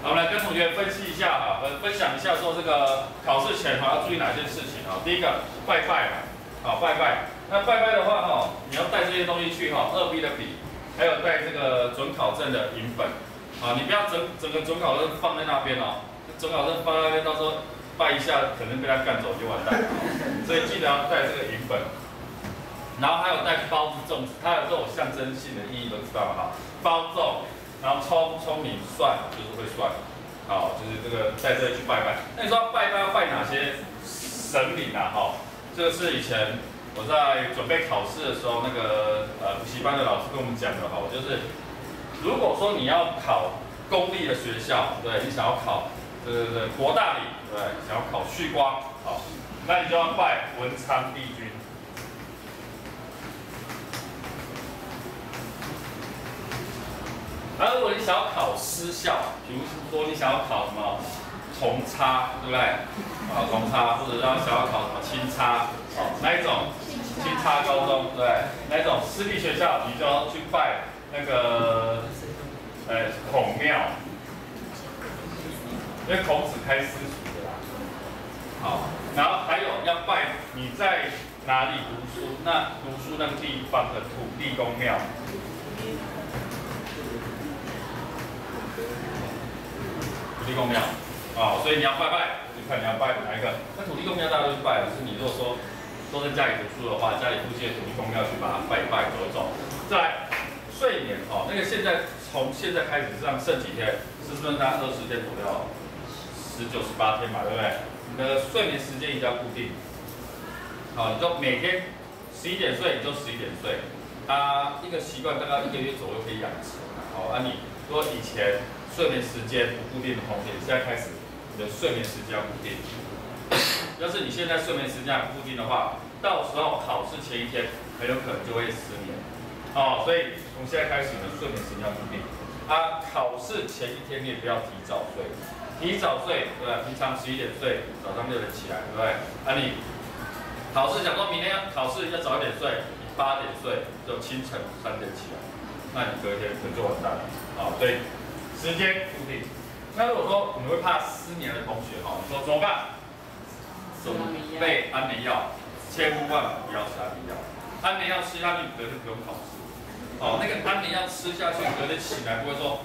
好，我们来跟同学分析一下哈，分享一下说这个考试前哈要注意哪些事情啊？第一个拜拜嘛，好拜拜。那拜拜的话哈，你要带这些东西去哈，2B 的笔，还有带这个准考证的影本，啊，你不要整个准考证放在那边哦，准考证放在那边，到时候拜一下可能被他干走就完蛋了，所以记得要带这个影本。然后还有带包子粽子，它有这种象征性的意义都知道哈，包粽。然后聪明算就是会算，好，就是这个在这里去拜拜。那你说拜拜要拜哪些神明啊？哈，这个是以前我在准备考试的时候，那个补习班的老师跟我们讲的哈，就是如果说你要考公立的学校，对你想要考国大理，对，想要考旭光，好，那你就要拜文昌帝君。而如果你想要考私校，比如说你想要考什么同差，对不对？啊，同差，或者想要考什么清差，哦，那一种清差高中，对不对？那一种私立学校，你就要去拜那个孔庙，因为孔子开私塾的啦。好，然后还有要拜你在哪里读书，那读书那个地方的土地公庙。土地公庙，啊，所以你要拜拜，就看你要拜哪一个。那土地公庙大家都去拜，可是你如果说都在家里读书的话，家里附近的土地公庙去把它拜一拜，走一走。再来，睡眠哦，那个从现在开始，这样剩几天？是不是大概20天左右？19、18天嘛，对不对？你的睡眠时间一定要固定。好，你就每天11点睡，你就11点睡。一个习惯大概1个月左右可以养成。好，你如果以前睡眠时间不固定的同学，现在开始你的睡眠时间要固定。要是你现在睡眠时间还不固定的话，到时候考试前一天很有可能就会失眠。哦，所以从现在开始，你的睡眠时间要固定。考试前一天你也不要提早睡，提早睡，对吧？平常11点睡，早上6点起来，对不对？你考试想说明天要考试要早一点睡，你8点睡，就清晨3点起来，那你隔一天可能就完蛋了。好，所以时间固定。那如果说你会怕失眠的同学，哈，你说怎么办？准备安眠药，千万不要吃安眠药。安眠药吃下去，隔天不用考试。哦，那个安眠药吃下去，隔天起来不会说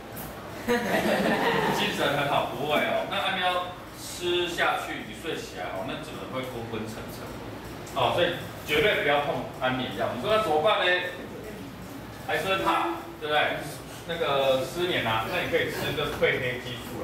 精神很好，不会哦。那安眠药吃下去，你睡起来哦，那整个会昏昏沉沉。哦，所以绝对不要碰安眠药。你说那怎么办呢？还是会怕，对不对？那个失眠啊，那你可以吃个褪黑激素啦。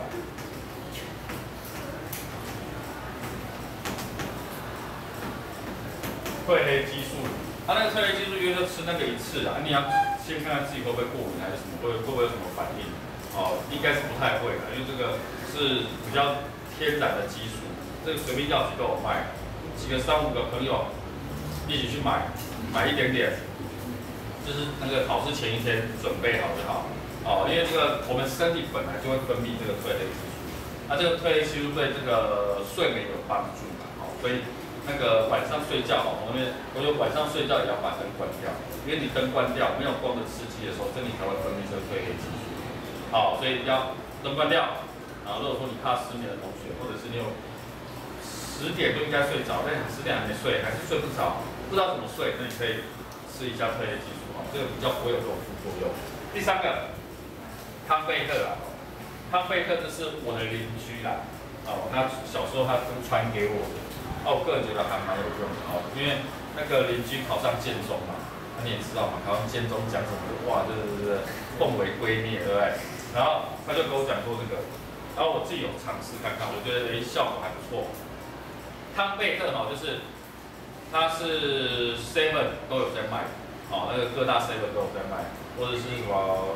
褪黑激素，那个褪黑激素因为就吃那个一次啦，你要先看看自己会不会过敏还是什么，会不会有什么反应？哦，应该是不太会的，因为这个是比较天然的激素，这个随便药局都有卖，几个3、5个朋友一起去买一点点。就是那个考试前一天准备好就好，哦，因为这个我们身体本来就会分泌这个褪黑激素，这个褪黑激素对这个睡眠有帮助嘛，哦，所以那个晚上睡觉哦，我有晚上睡觉也要把灯关掉，因为你灯关掉，没有光的刺激的时候，身体才会分泌这个褪黑激素，好，所以要灯关掉。然后如果说你怕失眠的同学，或者是你有10点就应该睡着，但你10点还没睡，还是睡不着，不知道怎么睡，那你可以吃一下褪黑激素。这个比较不会有这种副作用。第3个，康贝特啊，康贝特这是我的邻居啦，哦，他小时候他传给我的，我个人觉得还蛮有用的哦，因为那个邻居考上建中嘛，你也知道嘛，考上建中讲什么，哇，这奉为圭臬，对不对？然后他就跟我讲说这个，然后我自己有尝试看看，我觉得效果还不错。康贝特哈，就是它是 7 都有在卖。哦，那个各大 7 都有在卖，或者是什么，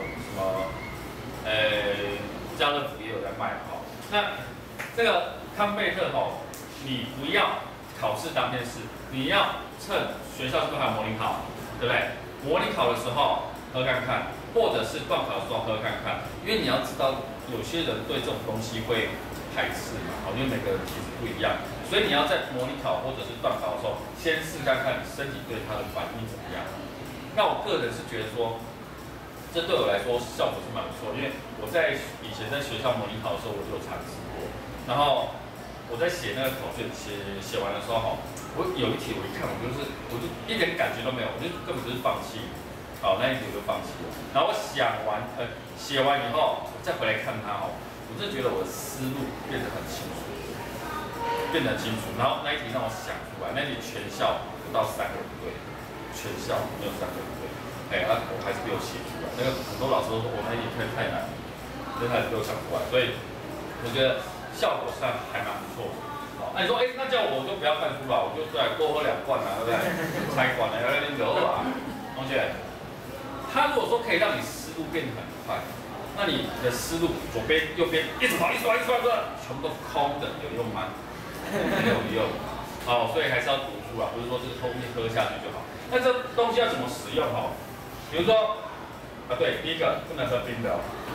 家乐福也有在卖哈。那这个康贝特哈，你不要考试当天试，你要趁学校是不是还有模拟考，对不对？模拟考的时候喝看看，或者是段考的时候喝看看，因为你要知道有些人对这种东西会排斥嘛，因为每个人体质不一样，所以你要在模拟考或者是段考的时候，先试看看你身体对它的反应怎么样。那我个人是觉得说，这对我来说效果是蛮不错，因为我在以前在学校模拟考的时候，我就有尝试过。然后我在写那个考卷，写完的时候哈，我有一题我一看，我就一点感觉都没有，我就根本就是放弃。好，那一题我就放弃了。然后我写完以后，我再回来看它哦，我就觉得我的思路变得很清楚，然后那一题让我想出来，那一题全校不到3个不对，全校没有3个不对。我还是没有写出来。那个很多老师都说我那一题太难，所以还是没有想出来。所以我觉得效果上还蛮不错的。好，那你说，那叫我就不要看书了，我就再多喝2罐啊，对不对？3罐啊，要点热啊，同学。他如果说可以让你思路变得很快，那你的思路左边、右边一直跑，全部都空的，有用吗？没有用。所以还是要读书啊，不是说这个东西喝下去就好。那这东西要怎么使用哦？比如说，对，第一个不能喝冰的，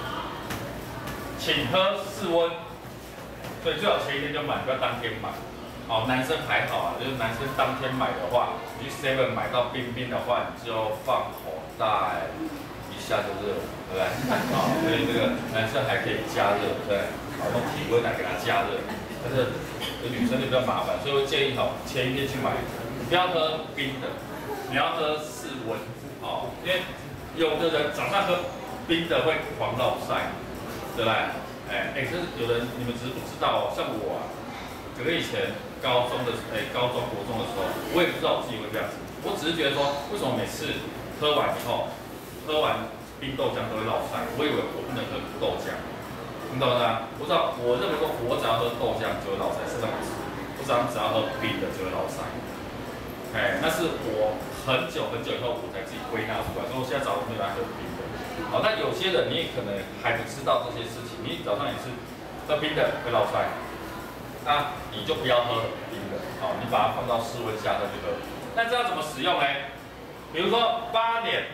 请喝室温，所以最好前一天就买，不要当天买。男生还好啊，就是男生当天买的话，你去 7 买到冰的话，你就放口袋，一下就热了，对不对？所以这个男生还可以加热，对不对？用体温来给它加热。但是女生就比较麻烦，所以我建议前一天去买，不要喝冰的，你要喝室温，因为有的人早上喝冰的会狂落晒，对不对？可是有人你们只是不知道像我啊，可是以前国中、国中的时候，我也不知道我自己会这样子，我只是觉得说，为什么每次喝完以后，喝完冰豆浆都会落晒？我以为我不能喝豆浆。你懂吗？我认为说，我只要喝豆浆就会落晒，是这回事。我只要喝冰的就会落晒。那是我很久以后我才自己归纳出来，所以我现在早上没有来喝冰的。那有些人你也可能还不知道这些事情，你早上也是喝冰的会落晒，那你就不要喝冰的，你把它放到室温下再去喝。那这要怎么使用呢？比如说8点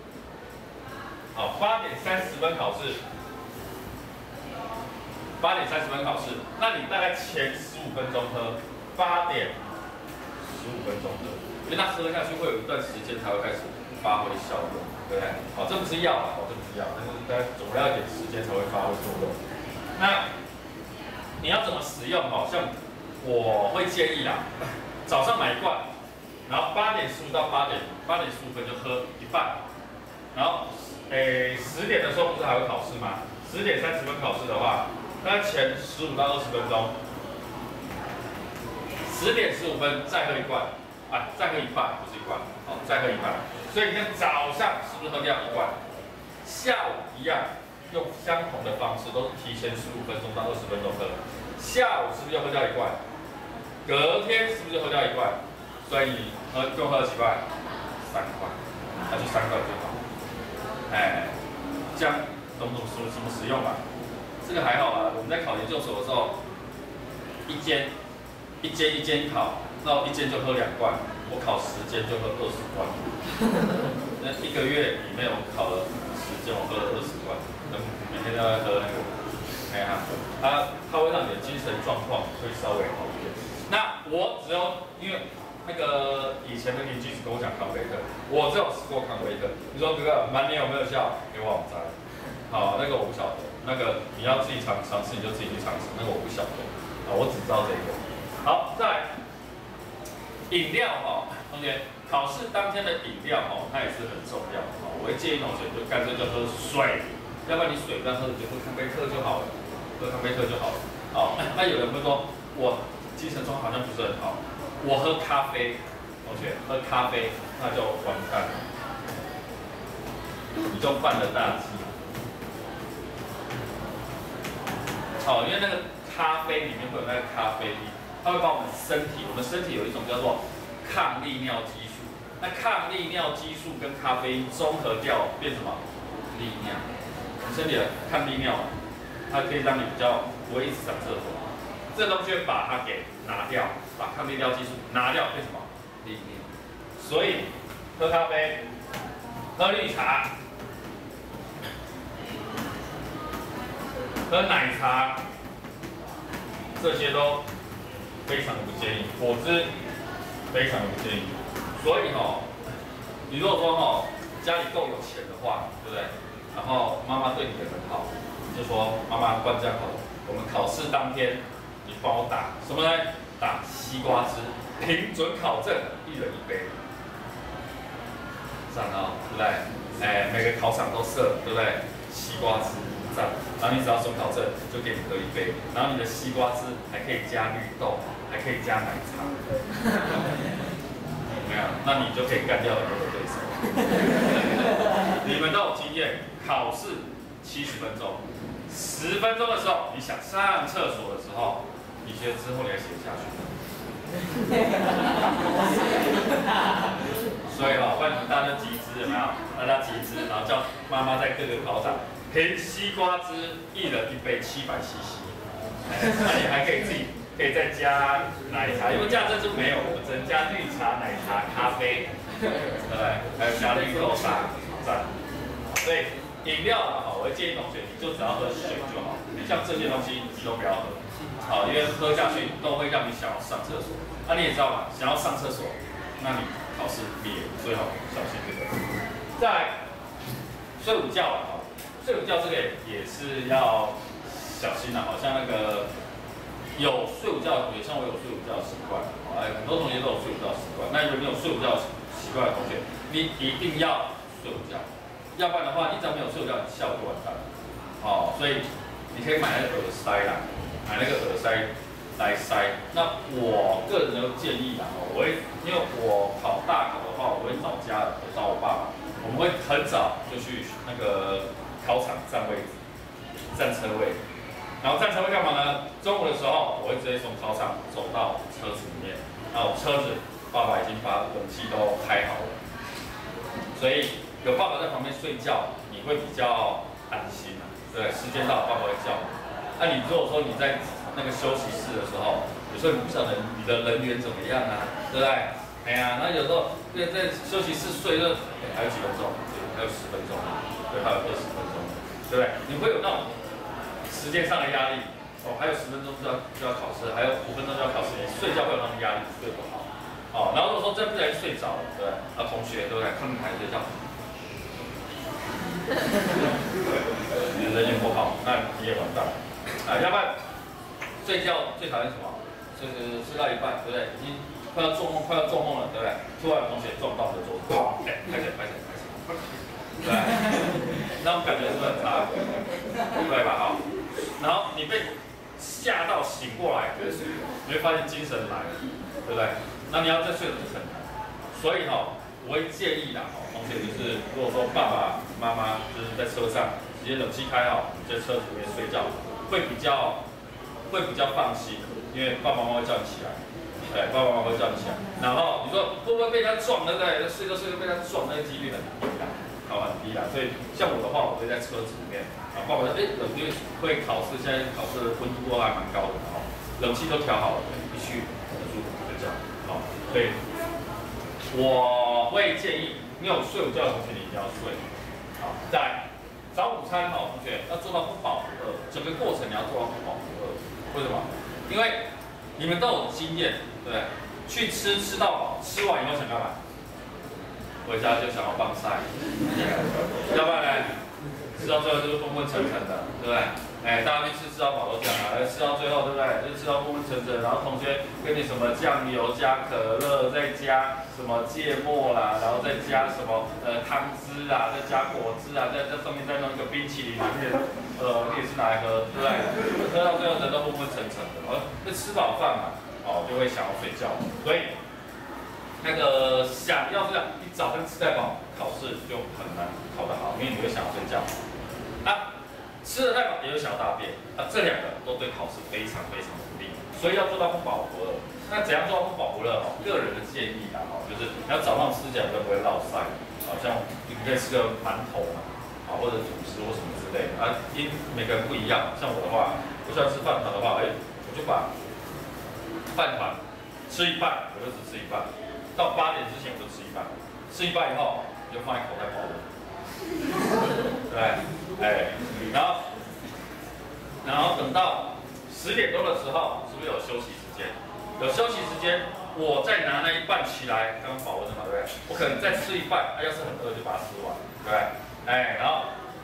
30分考试。8点30分考试，那你大概前15分钟喝，8点15分钟喝，因为它喝下去会有一段时间才会开始发挥效用，对不对？这不是药啊，这不是药，但是大概总要一点时间才会发挥作用。那你要怎么使用？像我会建议啦，早上买1罐，然后8点15到8点15分就喝一半，然后10点的时候不是还会考试吗？10点30分考试的话。那前15到20分钟，10点15分再喝1罐，再喝一半，不是1罐，再喝一半。所以你看早上是不是喝掉1罐？下午一样，用相同的方式，都是提前15分钟到20分钟喝。下午是不是又喝掉1罐？隔天是不是就喝掉1罐？所以共喝了几罐？3罐，那就3罐就好。这样懂怎么使用吧？这个还好啦，我们在考研究所的时候，一间考，那一间就喝2罐，我考10间就喝20罐。那1个月里面我考了10间，我喝了20罐，每天都在喝那个，它会让你的精神状况会稍微好一点。那我只有因为那个以前的邻居跟我讲康威克，我只有吃过康威克。你说哥哥满年有没有效？给我网站。那个我不晓得。那个你要自己尝试，你就自己去尝试。那个我不晓得，我只知道这个。好，再来饮料同学，考试当天的饮料它也是很重要我会建议同学就干脆就喝水，要不然你水不要喝，你就喝康菲特就好了，喝康菲特就好了。那有人会说我精神状况好像不是很好，我喝咖啡，同学喝咖啡那就完蛋了，你就犯了大忌。因为那个咖啡里面会有那个咖啡因，它会把我们身体有一种叫做抗利尿激素，那抗利尿激素跟咖啡因综合掉变什么？利尿。你身体的抗利尿，它可以让你比较不会一直上厕所。这东西会把它给拿掉，把抗利尿激素拿掉变什么？利尿。所以喝咖啡、喝绿茶。喝奶茶，这些都非常的不建议，果汁非常的不建议。所以你如果说家里够有钱的话，对不对？ 然后妈妈对你也很好，你就说妈妈关家口，我们考试当天你帮我打什么呢？打西瓜汁，评准考证，一人一杯。赞哦，对不对？哎，每个考场都设，对不对？西瓜汁，赞。然后你只要准考证，就给你喝一杯。然后你的西瓜汁还可以加绿豆，还可以加奶茶。怎么样？那你就可以干掉很多的对手。你们都有经验，考试70分钟，10分钟的时候，你想上厕所的时候，你觉得之后你还写下去吗？所以不然你们大家集资有没有？大家集资，然后叫妈妈在各个考场评西瓜汁，一人一杯700cc，那你还可以自己可以再加奶茶，因为加珍珠没有，我们只能加绿茶、奶茶、咖啡，对不对？还有加绿豆沙，赞。所以饮料我会建议同学，你就只要喝水就好，像这些东西你都不要喝，因为喝下去都会让你想要上厕所。那你也知道嘛，想要上厕所，那你考试你也最好小心这个。再来睡午觉睡午觉这个也是要小心的，好像那个有睡午觉的同学，像我有睡午觉的习惯，很多同学都有睡午觉的习惯。那如果你有睡午觉习惯的同学，你一定要睡午觉，要不然的话，你只要没有睡午觉，你下午就完蛋了。所以你可以买那个耳塞啦，买那个耳塞来塞。那我个人的建议我会因为我考大考的话，我会找家人，我找我爸爸，我们会很早就去那个考场占位置、占车位。然后站车会干嘛呢？中午的时候，我会直接从考场走到车子里面，然后车子爸爸已经把冷气都开好了，所以有爸爸在旁边睡觉，你会比较安心对，时间到，爸爸会叫你。你如果说你在那个休息室的时候，有时候你不晓得你的人缘怎么样对不对？那有时候在休息室睡还有几分钟，还有10分钟，对，还有20分钟，对不对？你会有那种时间上的压力还有10分钟就要考试，还有5分钟就要考试，你睡觉会有那种压力，睡不好。然后如果说真不小心睡着了，对不对？同学对不对？看台睡觉，你的人缘不好，那你也完蛋了。要不然睡觉最讨厌什么？就是睡到一半，对不对？已经快要做梦了，对不对？突然有同学撞到你的桌子，拍起，对，那种感觉是不是很差？对吧？然后你被吓到醒过来，你会发现精神来了，对不对？那你要再睡就很难。所以我会建议同学就是如果说爸爸妈妈就是在车上直接冷气开你在车子里面睡觉，会比较放心，因为爸爸妈妈会叫你起来，爸爸妈妈会叫你起来。然后你说会不会被他撞，对不对？睡着被他撞，那个几率很低很低所以像我的话，我会在车子里面。爸爸说，因为会考试，现在考试的温度还蛮高的冷气都调好了，必须很舒服睡觉所以我会建议你有睡午觉的同学，你一定要睡。再来早午餐同学要做到不饱不饿，整个过程你要做到不饱不饿。为什么？因为你们都有经验，对不对？去吃到饱，吃完以后想干嘛？回家就想要放晒，要不然呢？吃到最后就是昏昏沉沉的，对不对？大家去吃到饱都这样吃到最后，对不对？就吃到昏昏沉沉，然后同学跟你什么酱油加可乐，再加什么芥末啦，然后再加什么汤汁再加果汁在上面再弄一个冰淇淋你也是拿来喝，对不对？喝到最后人都昏昏沉沉的，那吃饱饭嘛，就会想要睡觉，所以那个想要这样，你早餐吃太饱，考试就很难考得好，因为你会想要睡觉。吃的太饱也有想要大便，这2个都对考试非常不利，所以要做到不饱不饿。那怎样做到不饱不饿？个人的建议就是你要找那种吃起来比较不会落腮，像你可以吃个馒头或者吐司或什么之类的因每个人不一样。像我的话，我喜欢吃饭团的话，我就把饭团吃一半，我就只吃一半，到8点之前我就吃一半，吃一半以后你就放在口袋保温。对，然后等到10点多的时候，是不是有休息时间？有休息时间，我再拿那一半起来，刚刚保温的嘛，对不对？我可能再吃一半，要是很饿就把它吃完，对不对？然后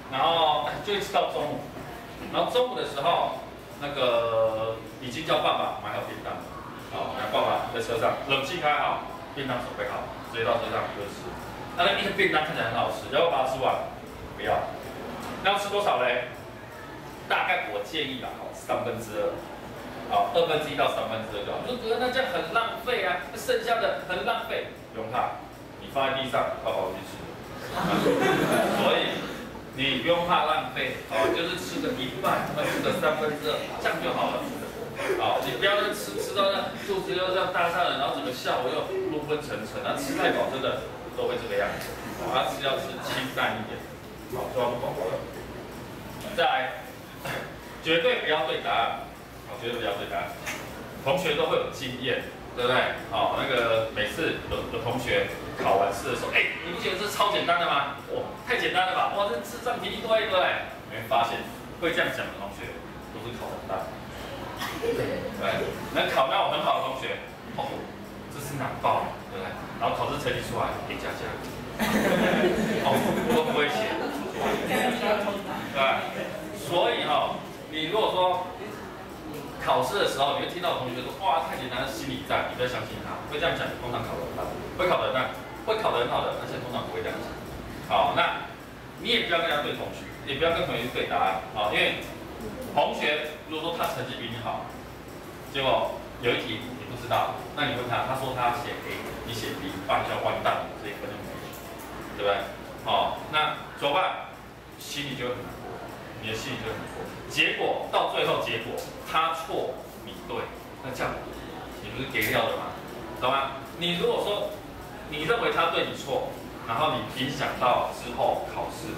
然后就一直到中午，然后中午的时候，那个已经叫爸爸买好便当了，好，然后爸爸在车上冷气开好，便当准备好，直接到车上就吃。那一个便当看起来很好吃，要不要把它吃完？不要。那要吃多少嘞？大概我建议吧，2/3，好，1/2到2/3就好。你说哥，那这样很浪费啊，剩下的很浪费，不用怕，你放在地上，爸爸会去吃。所以你不用怕浪费，哦，就是吃个1半，吃个2/3，这样就好了。好，你不要吃到那肚子又这样大大的，然后整个下午又昏昏沉沉，那吃太饱真的都会这个样子。好，要吃清淡一点，好，就要不饱了。再来，绝对不要对答案，好，绝对不要对答案。同学都会有经验，对不对？好，那个每次有同学考完试的时候，你不觉得这超简单的吗？哇，太简单了吧？哇，这智障题一堆，对不对？你会发现会这样讲的同学都是考很大。对，能考那种很好的同学，哦，这是难爆，对不对？然后考试成绩出来，A++，哦，都不会写，对，所以你如果说考试的时候，你会听到同学说，哇，太简单，心理战，你不要相信他，会这样讲，通常考得很烂，会考得很烂，会考得很好的，而且通常不会这样讲。好，那你也不要跟他对同学，也不要跟同学对答案，因为同学如果说他成绩比你好，结果有一题你不知道，那你问他，他说他写 A， 你写 B， 爸你就完蛋了，这1分就没了，对不对？好，那怎么办？心里就会很难过，你的心里就很难过。结果到最后，结果他错你对，那这样你不是给掉了吗？懂吗？你如果说你认为他对你错，然后你影响到之后考试，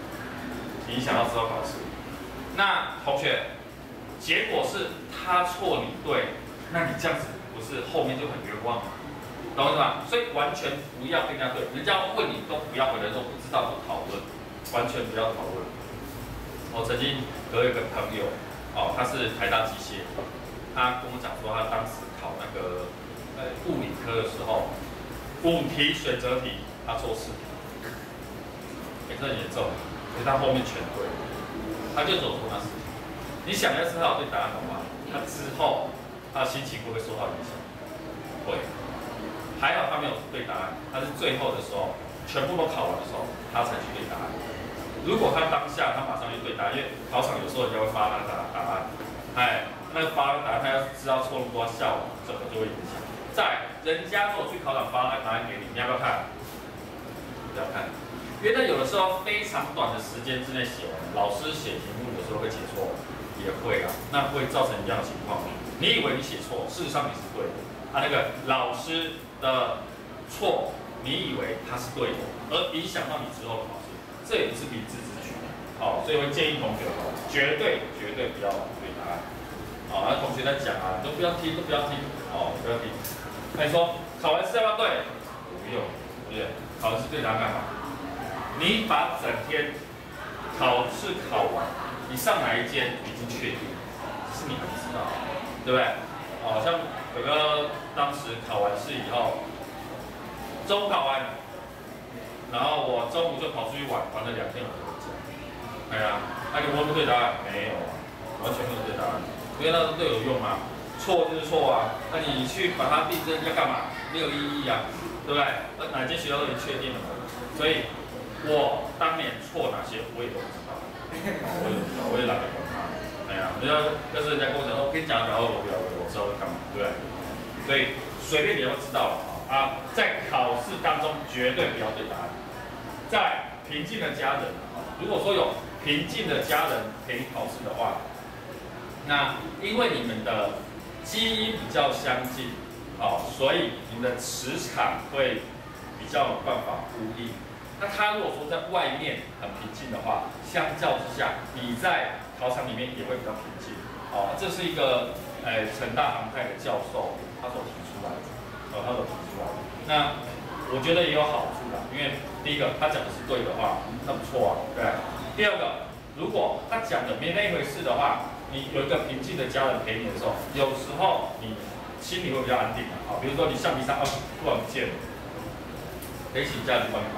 那同学，结果是他错你对，那你这样子不是后面就很冤枉吗？懂我意思吗？所以完全不要跟人家对，人家问你都不要回来说不知道就讨论，完全不要讨论。我曾经有一个朋友，他是台大机械，他跟我讲说他当时考那个物理科的时候，5题选择题他错4题，这很严重，所以他后面全对，他就走出那4题。你想要知道对答案的话，他之后他的心情会不会受到影响？会。还好他没有对答案，他是最后的时候全部都考完的时候，他才去对答案。如果他当下他马上就对答案，因为考场有时候人家会发那个答案，那个发答案他要知道错误多下午整个就会影响。再人家如果去考场发那个答案给你，你要不要看？不要看，因为他有的时候非常短的时间之内写完，老师写题目有时候会写错，也会啊，那会造成一样的情况。你以为你写错，事实上你是对的。那个老师的错，你以为他是对的，而影响到你之后的考试，这也不是明智之举。所以会建议同学绝对不要对答案。那同学在讲啊，你都不要听，不要听。那你说考完试要不要对？不用，对不对？考完试对答案干嘛？你把整天考试考完，你上哪一间已经确定，是你还不知道，对不对？像哥哥当时考完试以后，中午考完，然后我中午就跑出去玩了2天我回家。那你会不会对答案？没有啊，完全没有对答案，因为那对有用吗？错就是错啊，那你去把它订正要干嘛？没有意义啊，对不对？哪间学校都已经确定了嘛，所以我当年错哪些我也都不知道，我也懒得管它。要是人家跟我讲说，我跟你讲，然后我知道会干嘛，对不对？所以随便你都知道了在考试当中绝对不要对答案。在平静的家人，如果说有平静的家人陪你考试的话，那因为你们的基因比较相近，所以你们的磁场会比较有办法呼应。那他如果说在外面很平静的话，相较之下，你在考场里面也会比较平静。这是一个成大航太的教授他所提出来的，那我觉得也有好处啦，因为第一个他讲的是对的话，那不错啊，对。第二个，如果他讲的没那一回事的话，你有一个平静的家人陪你的时候，有时候你心里会比较安定比如说你橡皮擦突然不见了，可以请家人帮你买，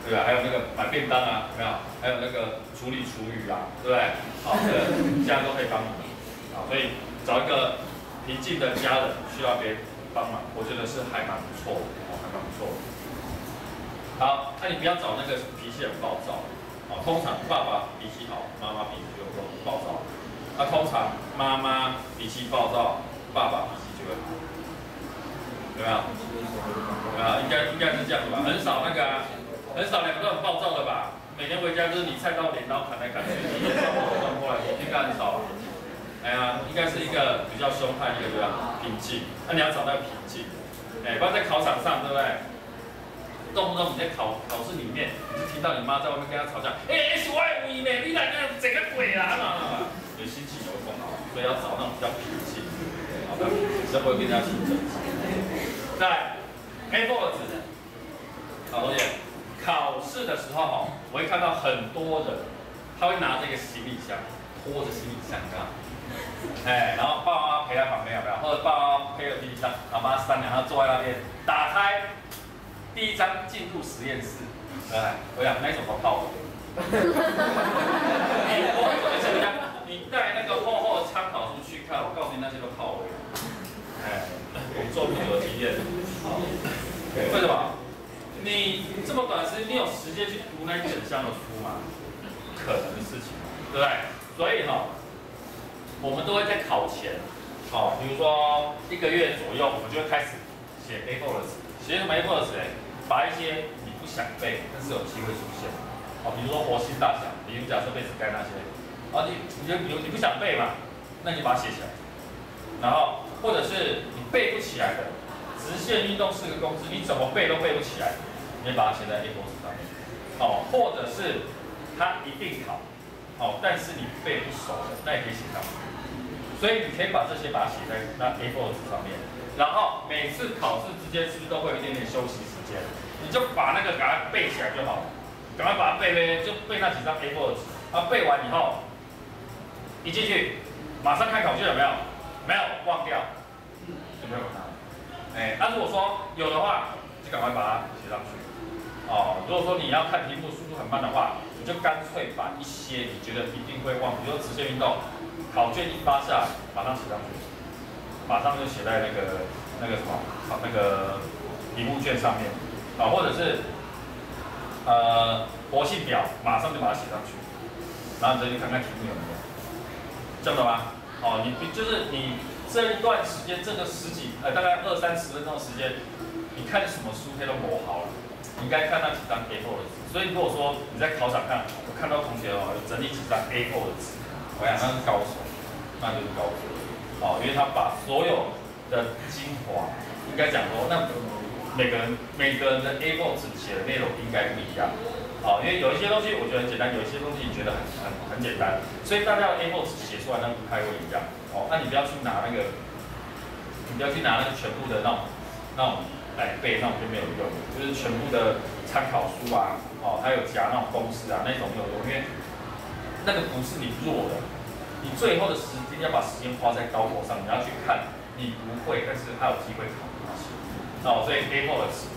对吧？还有那个买便当啊，有没有？还有那个处理厨余啊，对不对？好，这个这样都可以帮忙。好，所以找一个平静的家人需要别人帮忙，我觉得是还蛮不错的，还蛮不错的。好，那你不要找那个脾气很暴躁。哦，通常爸爸脾气好，妈妈脾气就会暴躁。那通常妈妈脾气暴躁，爸爸脾气就会好，有没有？应该是这样的吧？很少那个啊，很少两个都很暴躁的吧？每天回家就是你菜刀镰刀砍来砍去，你也动过来，应该很少。哎呀，应该是一个比较凶悍，一个比较平静。那你要找到平静，哎，不然在考场上，对不对？动不动你在考试里面，你就听到你妈在外面跟他吵架，是我的位呢，你来那整个鬼啦嘛，你心情也会不好，所以要找那种比较平静，好的，比较不会跟人家起争执。再来 A4 的纸，好同学，考试的时候我会看到很多人，他会拿着一个行李箱，拖着行李箱啊，然后爸妈陪在旁边有没有？或者爸妈背着行李箱，然后把他3两，他坐在那边，打开。第1章进入实验室，我想那一种都泡了。你带那个厚厚的参考书去看，我告诉你那些都泡了。我做不久的经验。为什么？你这么短的时间，你有时间去读那一整箱的书吗？不可能的事情，对不对？所以我们都会在考前，比如说1个月左右，我们就会开始写 A4 的纸。写什么 A4 的纸？把一些你不想背，但是有机会出现，比如说活性大小、理论假设、贝斯盖那些，你不想背嘛，那你把它写起来，然后或者是你背不起来的直线运动4个公式，你怎么背都背不起来，你把它写在 A4 纸上面，或者是它一定考，但是你背不熟的，那也可以写上去，所以你可以把这些把它写在那 A4 纸上面。然后每次考试之间是不是都会有一点点休息时间？你就把那个给它背起来就好了，赶快把它背，就背那几张 A4 的纸。背完以后，一进去马上看考卷有没有？没有，忘掉，就没有它。那如果说有的话，就赶快把它写上去。如果说你要看题目速度很慢的话，你就干脆把一些你觉得一定会忘，比如说直线运动，考卷一发下来，马上写上去。马上就写在那个题目卷上面，或者是活性表，马上就把它写上去，然后你再去看看题目有没有，这样懂吗？你就是你这一段时间，这个大概20-30分钟的时间，你看什么书可以都磨好了，你应该看那几张 A4 的纸。所以如果说你在考场看，我看到同学有整理几张 A4 的纸，我想那是高手，那就是高手。因为他把所有的精华，应该讲说，那每个人的 A4 纸写的内容应该不一样。因为有一些东西我觉得很简单，有一些东西你觉得很简单，所以大家的 A4 纸写出来那不太会一样。那你不要去拿那个全部的那种来背，那种就没有用。就是全部的参考书啊，还有夹那种公式啊，那种没有用，因为那个不是你弱的。你最后的时间要把时间花在高考上，你要去看你不会，但是还有机会考的东西。所以 A4 的纸。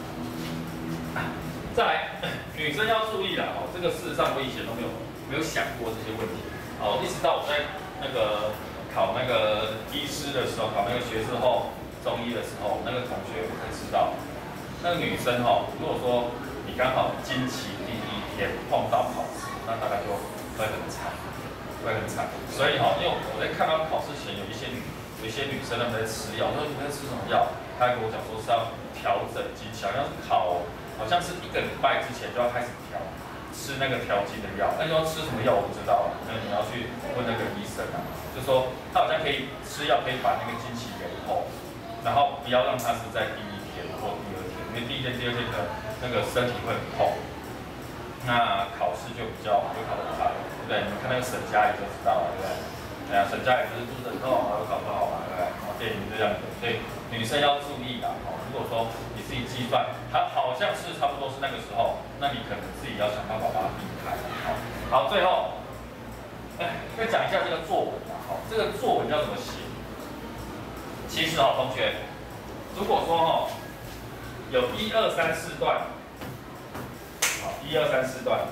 再来，女生要注意了，这个事实上我以前都没有想过这些问题。一直到我在那个考那个医师的时候，考那个学士后中医的时候，那个同学我才知道，那个女生如果说你刚好经期第1天碰到考试，那大概就会很惨。会很惨，所以因为我在看到考试前有一些女生她们在吃药，我说你们在吃什么药？她还跟我讲说是要调整经期，好像是1个礼拜之前就要开始吃那个调经的药。那你要吃什么药我不知道，那你要去问那个医生啊，就说他好像可以吃药，可以把那个经期延后，然后不要让它是在第1天或第2天，因为第1天、第2天可能那个身体会很痛，那考试就考得差。对，你们看那个沈佳宜就知道了，对不对？沈佳宜不是肚子很痛，然后考不好嘛，对不对？电影就这样子，所以女生要注意啦。如果说你自己计算，它好像是差不多是那个时候，那你可能自己要想办法把它避开。好，最后，再讲一下这个作文啦。这个作文要怎么写？其实同学，如果说有1、2、3、4段， 好，1、2、3、4段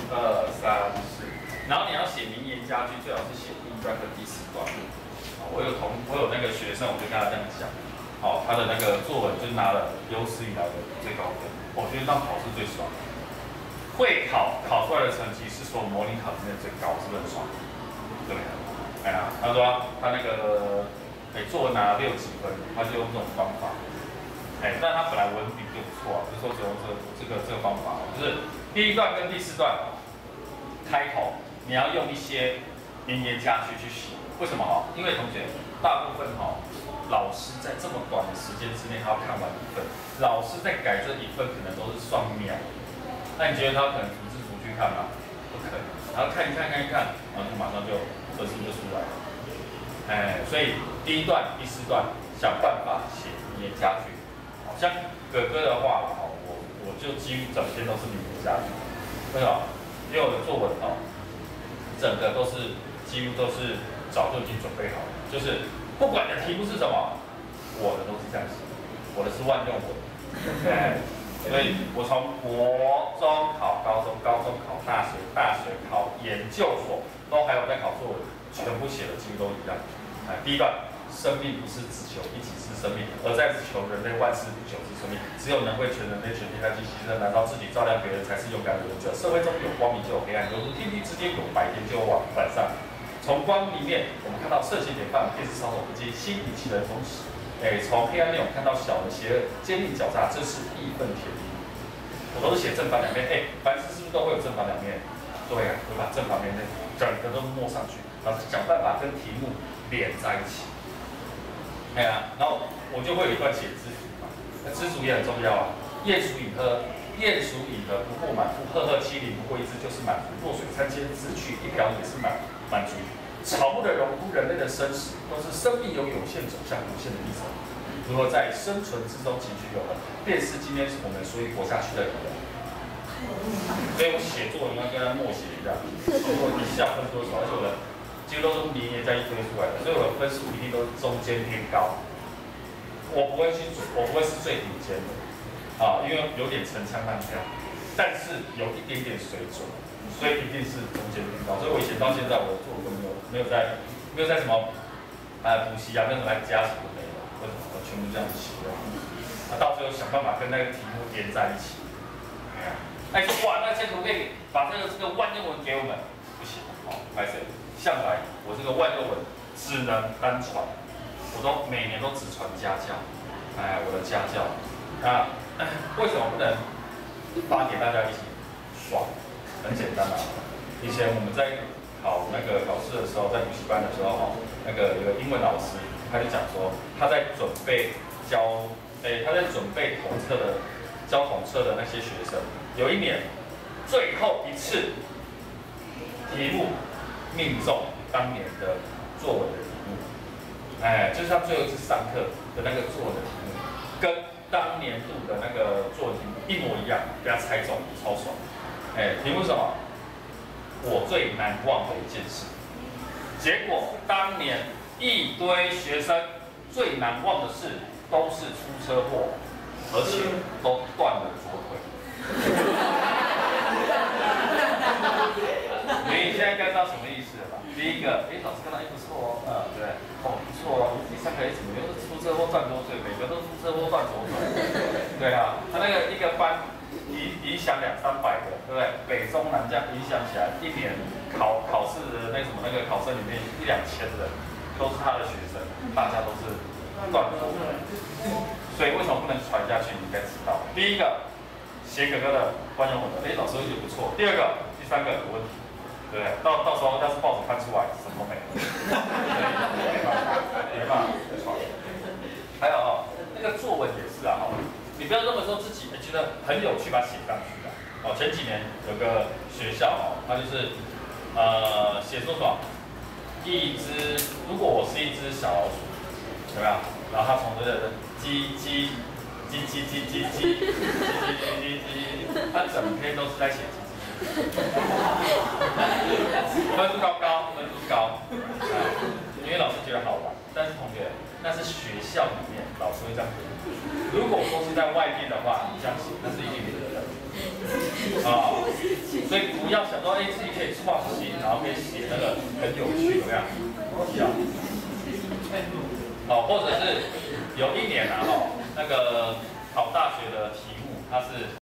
，1、2、3、4，然后你要写名言佳句，最好是写第1段跟第4段。我有那个学生，我就跟他这样讲，好，他的那个作文就拿了有史以来的最高分，我觉得当考试最爽。会考出来的成绩是所有模拟考里面最高，是不是很爽？对。哎呀，他说他那个作文拿了6几分，他就用这种方法。但他本来文笔就不错，就是说只用这个方法，就是第1段跟第4段开头你要用一些名言佳句去写。为什么因为同学大部分老师在这么短的时间之内，他要看完1份，老师在改这1份可能都是算秒。那你觉得他可能逐字逐句看吗？不可能，然后看一看，然后就马上就分数就出来了。所以第1段、第4段想办法写名言佳句。像哥哥的话，我就几乎整篇都是名言佳句。为什么？因为我的作文整个都是几乎都是早就已经准备好了，就是不管的题目是什么，我的都是这样写，我的是万用文。所以我从国中考高中，高中考大学，大学考研究所，都还有在考作文，全部写的几乎都一样。第1段，生命不是只求一己之生命，而在只求人类万事不求之生命。只有能为全人类全天下尽牺牲，难道自己照亮别人才是勇敢的人者？社会中有光明就有黑暗，犹如天地之间有白天就有晚上。从光明里面，我们看到圣贤典范，便是操守不羁，心比其人忠实。从黑暗面我们看到小人邪恶、奸佞狡诈，这是义愤填膺。我都是写正反两面。凡事是不是都会有正反两面？对啊，我把正反面整个都抹上去，然后想办法跟题目连在一起。然后我就会有一段写知足嘛，知足也很重要啊。鼹鼠饮喝，不过满腹；赫赫欺凌，不过一只就是满足。弱水三千，自去一瓢也是满足。草木的荣枯，人类的生死，都是生命由有限走向无限的历程。如何在生存之中汲取永恒，便是今天我们所以活下去的理由。所以我写作文要跟他默写一样，我一下分多少，而且我的几乎都是名言佳句推出来的，所以我的分数一定都是中间偏高。我不会是最顶尖的因为有点陈腔滥调，但是有一点点水准。所以一定是中间偏高，所以我以前到现在我的作文没有在什么补习没有什么加什么没有，我全部这样子写的。到最后想办法跟那个题目连在一起。说哇，那这可不可以把这个万用文给我们？不行，拍谁？向来我这个万用文只能单传，我都每年都只传家教。我的家教，为什么不能发给大家一起爽？很简单以前我们在考试的时候，在补习班的时候，有个英文老师，他就讲说，他在准备交统测的那些学生，有一年最后一次题目命中当年的作文的题目，就是他最后一次上课的那个作文的题目，跟当年度的那个作文题目一模一样，被他猜中，超爽。题目是什么？我最难忘的一件事。结果当年一堆学生最难忘的事都是出车祸，而且都断了左腿。你现在应该知道什么意思了吧？第一个，老师看到不错对，不错第3个怎么又是出车祸断左腿？每个都出车祸断左腿。对啊，他那个一个班。影响200-300个，对不对？北中南这样影响起来，一年考试的那考生里面1-2千人都是他的学生，大家都是断左腿。所以为什么不能传下去？你应该知道。第一个，写哥哥的万用文的，老师会觉得不错。第2个、第3个有问题，对不对？到时候要是报纸翻出来，什么都没了，没办法传。还有那个作文也是你不要认为说自己觉得很有趣，把它写上去的。前几年有个学校它就是写说什么，如果我是一只小老鼠，有没有？然后他从这个叽，他整篇都是在写叽，分数高，因为老师觉得好玩。但是同学，那是学校里面老师会这样。如果说是在外面的话，你相信那是一定的人。 所以不要想说，哎，自己可以创新，然后可以写那个很有趣，怎么样？不要。或者是有一年那个考大学的题目，它是